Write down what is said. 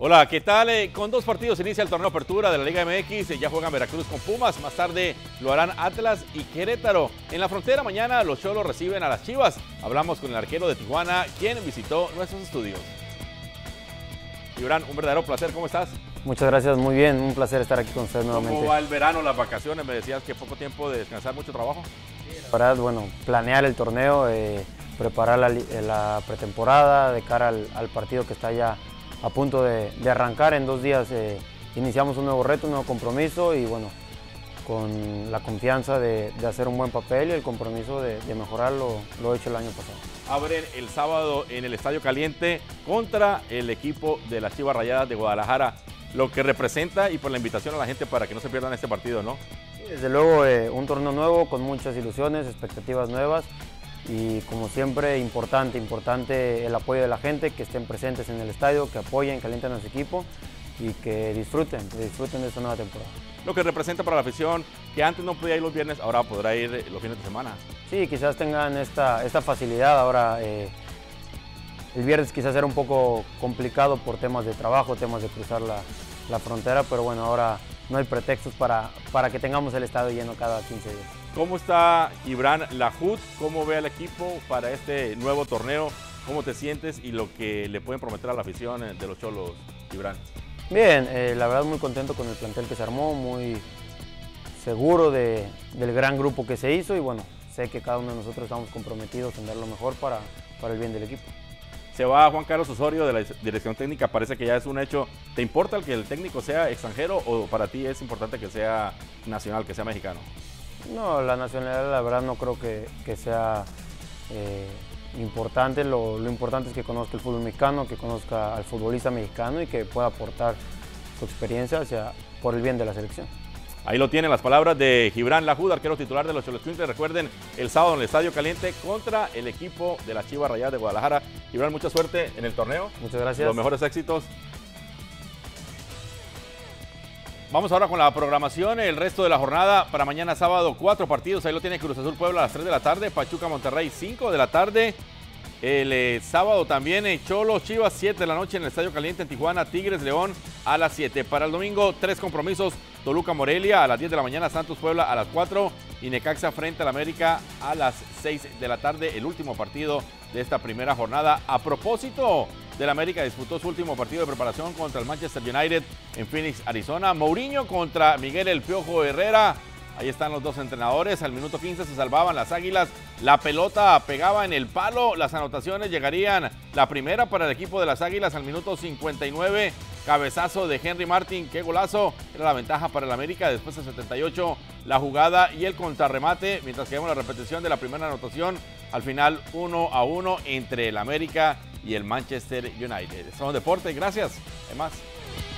Hola, ¿qué tal? Con dos partidos inicia el torneo Apertura de la Liga MX. Ya juegan Veracruz con Pumas. Más tarde lo harán Atlas y Querétaro. En la frontera mañana los Xolos reciben a las Chivas. Hablamos con el arquero de Tijuana, quien visitó nuestros estudios. Gibran, un verdadero placer. ¿Cómo estás? Muchas gracias, muy bien. Un placer estar aquí con ustedes nuevamente. ¿Cómo va el verano, las vacaciones? Me decías que poco tiempo de descansar, mucho trabajo. La verdad, bueno, planear el torneo, preparar la pretemporada de cara al partido que está ya a punto de arrancar. En 2 días iniciamos un nuevo reto, un nuevo compromiso y bueno, con la confianza de hacer un buen papel y el compromiso de mejorar lo hecho el año pasado. Abren el sábado en el Estadio Caliente contra el equipo de las Chivas Rayadas de Guadalajara, lo que representa y por la invitación a la gente para que no se pierdan este partido, ¿no? Sí, desde luego un torneo nuevo con muchas ilusiones, expectativas nuevas y como siempre importante el apoyo de la gente, que estén presentes en el estadio, que apoyen, que alienten a su equipo y que disfruten de esta nueva temporada. Lo que representa para la afición, que antes no podía ir los viernes, ahora podrá ir los fines de semana. Sí, quizás tengan esta facilidad. Ahora el viernes quizás era un poco complicado por temas de trabajo, temas de cruzar la frontera, pero bueno, ahora no hay pretextos para que tengamos el estadio lleno cada 15 días. ¿Cómo está Gibran Lahoud? ¿Cómo ve al equipo para este nuevo torneo? ¿Cómo te sientes y lo que le pueden prometer a la afición de los Xolos, Gibran? Bien, la verdad muy contento con el plantel que se armó, muy seguro del gran grupo que se hizo y bueno, sé que cada uno de nosotros estamos comprometidos en dar lo mejor para el bien del equipo. Se va Juan Carlos Osorio de la dirección técnica, parece que ya es un hecho. ¿Te importa el que el técnico sea extranjero o para ti es importante que sea nacional, que sea mexicano? No, la nacionalidad la verdad no creo que sea importante. Lo importante es que conozca el fútbol mexicano, que conozca al futbolista mexicano y que pueda aportar su experiencia por el bien de la selección. Ahí lo tienen las palabras de Gibran Lahoud, arquero titular de los Xolos. Recuerden, el sábado en el Estadio Caliente contra el equipo de las Chivas Rayadas de Guadalajara. Gibran, mucha suerte en el torneo. Muchas gracias. Los mejores éxitos. Vamos ahora con la programación, el resto de la jornada. Para mañana sábado, 4 partidos. Ahí lo tiene Cruz Azul Puebla a las 3 de la tarde. Pachuca Monterrey, 5 de la tarde. El sábado también Xolos Chivas, 7 de la noche en el Estadio Caliente en Tijuana. Tigres León a las 7. Para el domingo, 3 compromisos. Toluca Morelia a las 10 de la mañana. Santos Puebla a las 4. Y Necaxa frente al América a las 6 de la tarde. El último partido de esta primera jornada. A propósito del América, disputó su último partido de preparación contra el Manchester United en Phoenix, Arizona. Mourinho contra Miguel El Piojo Herrera. Ahí están los dos entrenadores. Al minuto 15 se salvaban las Águilas. La pelota pegaba en el palo. Las anotaciones llegarían. La primera para el equipo de las Águilas al minuto 59. Cabezazo de Henry Martin. ¡Qué golazo! Era la ventaja para el América. Después de 78, la jugada y el contrarremate. Mientras que vemos la repetición de la primera anotación. Al final 1-1 entre el América y el Manchester United. Somos Deportes. Gracias. Además.